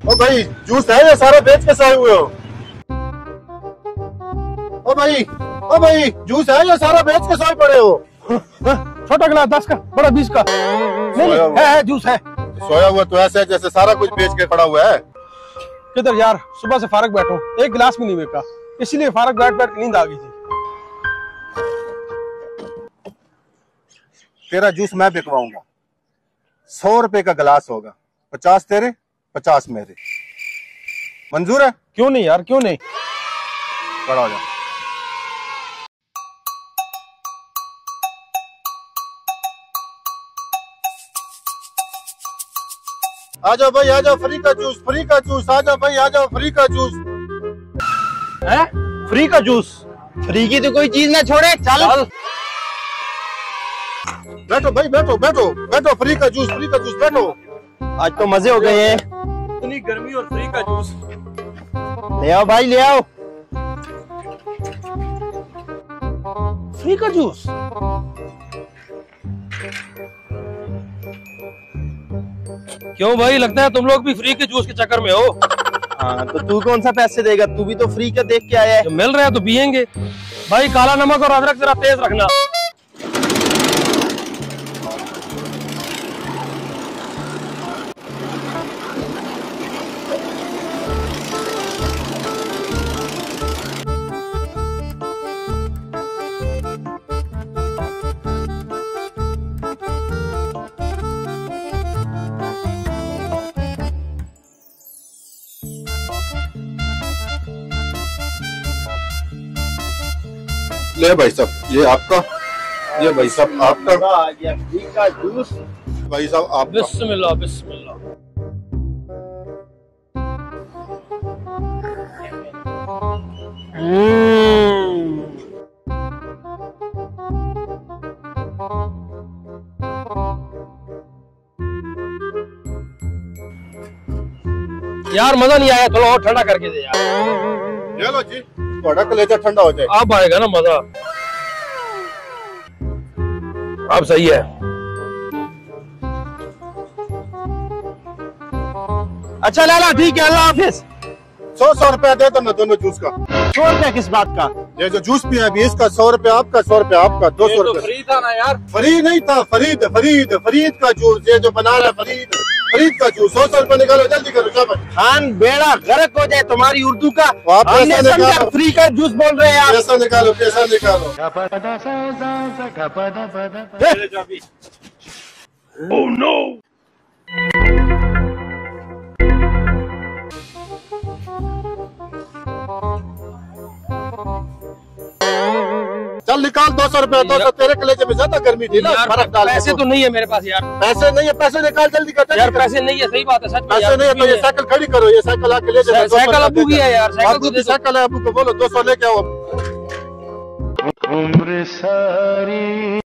ओ भाई जूस है या सारा बेच के साए हुए हो? ओ भाई जूस है या सारा बेच के सोए पड़े हो? छोटा गिलास 10 का, बड़ा 20 का। नहीं, है जूस है। सोया हुआ तो ऐसे है जैसे सारा कुछ बेच के खड़ा हुआ है। किधर यार, सुबह से फारग बैठो, एक गिलास भी नहीं बेचा, इसीलिए फारग बैठ बैठ नींद आ गई थी। तेरा जूस मैं बिकवाऊंगा, 100 रुपए का गिलास होगा, 50 तेरे 50 मेरे। मंजूर है? क्यों नहीं यार, क्यों नहीं। खड़ा हो जा। आ जाओ भाई, आ जाओ, फ्री का जूस, फ्री का जूस, आ जाओ भाई, आ जाओ, फ्री का जूस है। फ्री का जूस? फ्री की तो कोई चीज ना छोड़े, चल। बैठो भाई, बैठो बैठो बैठो, फ्री का जूस, फ्री का जूस, बैठो। आज तो मजे हो गए हैं। इतनी गर्मी और फ्री का जूस। ले आओ भाई, ले आओ। फ्री का जूस? क्यों भाई, लगता है तुम लोग भी फ्री के जूस के चक्कर में हो। हाँ, तो तू कौन सा पैसे देगा? तू भी तो फ्री का देख के आया है। जो मिल रहा है तो पियेंगे। भाई काला नमक और अदरक जरा तेज रखना। ले भाई साहब, ये आपका, ये भाई साहब आपका, आ गया फ्री का जूस। भाई साहब आपका। बिस्मिल्लाह बिस्मिल्लाह। यार मजा नहीं आया, थोड़ा और ठंडा करके दे यार। ये लो जी, थोड़ा कलेजा ठंडा हो जाए। अब आएगा ना मजा। अब सही है। अच्छा लाला, ठीक है, अल्लाह हाफिज। 100 रुपया दे दो ना दोनों जूस का। 100 रुपया किस बात का? ये जो जूस पिया अभी इसका 100 रुपया आपका, 100 रुपया आपका, 200 रुपया। फ्री था ना यार। फ्री नहीं था, फरीद फरीद फरीद का जूस, ये जो बना रहा है फरीद, फरीद का जूस। 100 रुपया निकालो, जल्दी करो शाबाश। खान बेड़ा गर्क हो जाए तुम्हारी उर्दू का। आप हमने पैसा समझा निकालो। फ्री का जूस बोल रहे हैं आप। पैसा निकालो, पैसा निकालो। Oh no. चल निकाल 200 रुपया, 200 तेरे कलेजे में ज्यादा गर्मी थी ना, यार बर्फ डाल के पैसे तो नहीं है मेरे पास यार। पैसे नहीं है, पैसे निकाल जल्दी कर। यार पैसे नहीं है, सही बात है, सच में पैसे यार, नहीं है तो ये साइकिल खड़ी करो, ये साइकिल आके ले जाओ। साइकिल अब्बू की है यार, साइकिल अब्बू को की दे दो। साइकिल है, अब्बू को बोलो 200 लेके आओ। उम्र सारी